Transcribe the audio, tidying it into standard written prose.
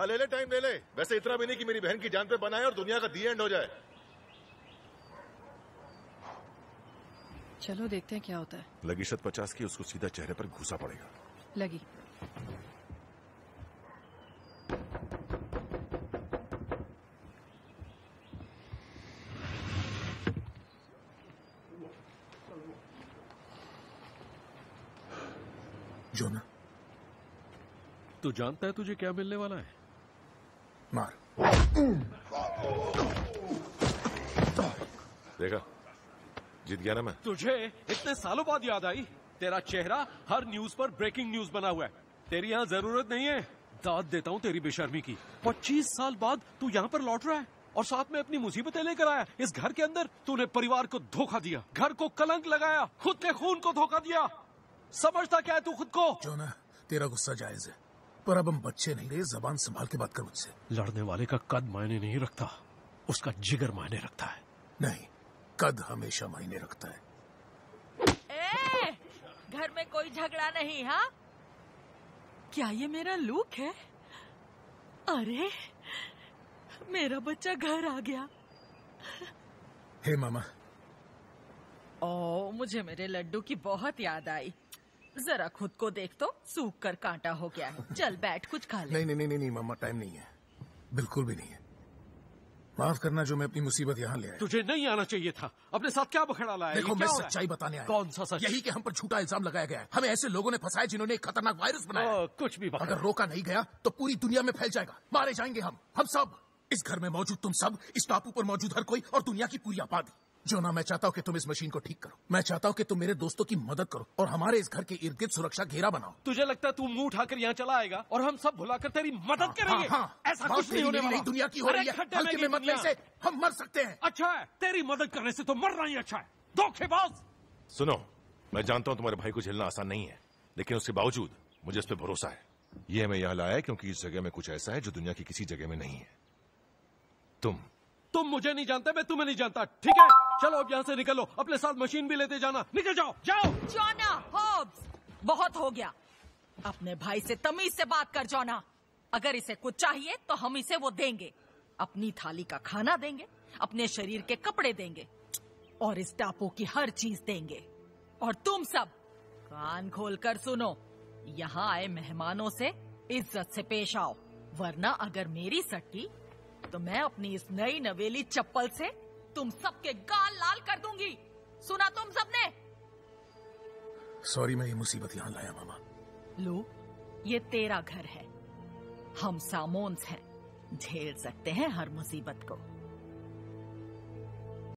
हाँ ले ले, टाइम ले ले। वैसे इतना भी नहीं कि मेरी बहन की जान पे बनाए और दुनिया का दी एंड हो जाए। चलो देखते हैं क्या होता है। लगी 50 की, उसको सीधा चेहरे पर घुसा पड़ेगा। लगी। जोना, तू जानता है तुझे क्या मिलने वाला है? मार। देखा, जीत गया ना मैं। तुझे इतने सालों बाद याद आई? तेरा चेहरा हर न्यूज पर ब्रेकिंग न्यूज बना हुआ है। तेरी यहाँ जरूरत नहीं है। दाद देता हूँ तेरी बेशर्मी की। 25 साल बाद तू यहाँ पर लौट रहा है और साथ में अपनी मुसीबतें लेकर आया। इस घर के अंदर तूने परिवार को धोखा दिया, घर को कलंक लगाया, खुद के खून को धोखा दिया। समझता क्या है तू खुद को? जोना, तेरा गुस्सा जायज है, पर अब हम बच्चे नहीं रहे। जबान संभाल के बात कर मुझसे। लड़ने वाले का कद मायने नहीं रखता, उसका जिगर मायने रखता है। नहीं, कद हमेशा मायने रखता है। घर में कोई झगड़ा नहीं। हाँ, क्या ये मेरा लुक है? अरे मेरा बच्चा घर आ गया। हे मामा। ओ, मुझे मेरे लड्डू की बहुत याद आई। जरा खुद को देख तो, सूख कर कांटा हो गया है। चल बैठ, कुछ खा ले। नहीं मामा, टाइम नहीं है, बिल्कुल भी नहीं है। माफ करना जो मैं अपनी मुसीबत यहाँ ले आया। तुझे नहीं आना चाहिए था। अपने साथ क्या बखेड़ा लाया? देखो, मैं सच्चाई बताने आया। कौन सा सच? यही कि हम पर झूठा इल्जाम लगाया गया है। हमें ऐसे लोगों ने फंसाया जिन्होंने एक खतरनाक वायरस बनाया। कुछ भी अगर रोका नहीं गया तो पूरी दुनिया में फैल जाएगा। मारे जाएंगे हम सब। इस घर में मौजूद तुम सब, इस टापू पर मौजूद हर कोई और दुनिया की पूरी आबादी। जोना, मैं चाहता हूँ कि तुम इस मशीन को ठीक करो। मैं चाहता हूँ कि तुम मेरे दोस्तों की मदद करो और हमारे इस घर के इर्द गिर्द सुरक्षा घेरा बनाओ। तुझे लगता है तू मुंह उठाकर यहाँ चला आएगा और हम सब भुलाकर तेरी मदद करेंगे? ऐसा कुछ नहीं होने वाला। दुनिया की हो रही है, हल्के में मत ले इसे, हम मर सकते हैं। अच्छा है, तेरी मदद करने से तो मरना ही अच्छा है। धोखेबाज। सुनो, मैं जानता हूँ तुम्हारे भाई को झेलना आसान नहीं है, लेकिन उसके बावजूद मुझे उस पर भरोसा है। ये हमें यहाँ लाया है क्योंकि इस जगह में कुछ ऐसा है जो दुनिया की किसी जगह में नहीं है। तुम मुझे नहीं जानते, मैं तुम्हें नहीं जानता। ठीक है, चलो अब यहाँ से निकलो। अपने साथ मशीन भी लेते जाना। निकल जाओ, जाओ। जोना, होब्स, बहुत हो गया। अपने भाई से तमीज से बात कर जोना। अगर इसे कुछ चाहिए तो हम इसे वो देंगे। अपनी थाली का खाना देंगे, अपने शरीर के कपड़े देंगे और इस टापू की हर चीज देंगे। और तुम सब कान खोलकर सुनो, यहाँ आए मेहमानों से इज्जत से पेश आओ, वरना अगर मेरी सट्टी तो मैं अपनी इस नई नवेली चप्पल से तुम सबके गाल लाल कर दूंगी। सुना तुम सबने? सॉरी, मैं ये मुसीबत यहाँ लाया मामा। लो, ये तेरा घर है, हम सामोन्स हैं, झेल सकते हैं हर मुसीबत को।